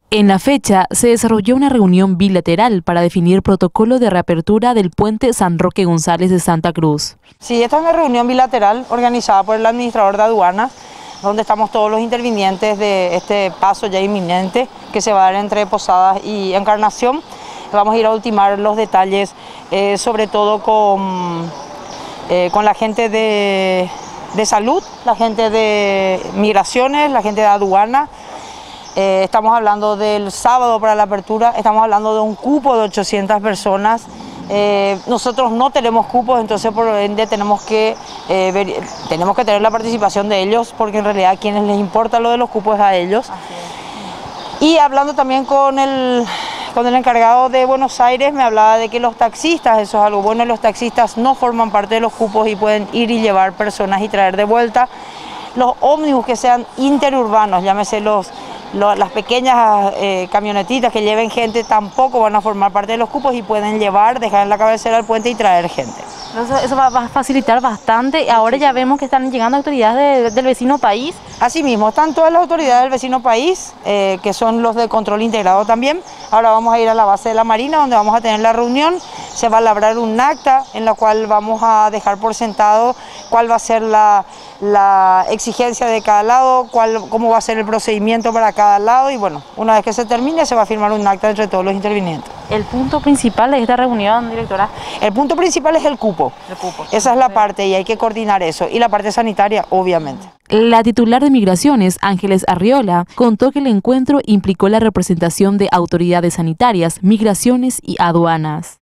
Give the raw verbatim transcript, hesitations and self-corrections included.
En la fecha, se desarrolló una reunión bilateral para definir protocolo de reapertura del puente San Roque González de Santa Cruz. Sí, esta es una reunión bilateral organizada por el administrador de aduanas, donde estamos todos los intervinientes de este paso ya inminente que se va a dar entre Posadas y Encarnación. Vamos a ir a ultimar los detalles, eh, sobre todo con, eh, con la gente de, de salud, la gente de migraciones, la gente de aduana. Eh, estamos hablando del sábado para la apertura, estamos hablando de un cupo de ochocientas personas. Eh, nosotros no tenemos cupos, entonces por ende tenemos que, eh, ver, tenemos que tener la participación de ellos, porque en realidad a quienes les importa lo de los cupos es a ellos. Y hablando también con el, con el encargado de Buenos Aires, me hablaba de que los taxistas, eso es algo bueno, los taxistas no forman parte de los cupos y pueden ir y llevar personas y traer de vuelta. Los ómnibus que sean interurbanos, llámese los, los, las pequeñas eh, camionetitas que lleven gente, tampoco van a formar parte de los cupos y pueden llevar, dejar en la cabecera del puente y traer gente. Entonces eso va a facilitar bastante. Ahora ya vemos que están llegando autoridades de, del vecino país. Asimismo, están todas las autoridades del vecino país, eh, que son los de control integrado también. Ahora vamos a ir a la base de la Marina, donde vamos a tener la reunión. Se va a labrar un acta en la cual vamos a dejar por sentado cuál va a ser la, la exigencia de cada lado, cuál, cómo va a ser el procedimiento para cada lado, y bueno, una vez que se termine se va a firmar un acta entre todos los intervinientes. ¿El punto principal de esta reunión, directora? El punto principal es el cupo. El cupo. Esa es la parte y hay que coordinar eso. Y la parte sanitaria, obviamente. La titular de Migraciones, Ángeles Arriola, contó que el encuentro implicó la representación de autoridades sanitarias, migraciones y aduanas.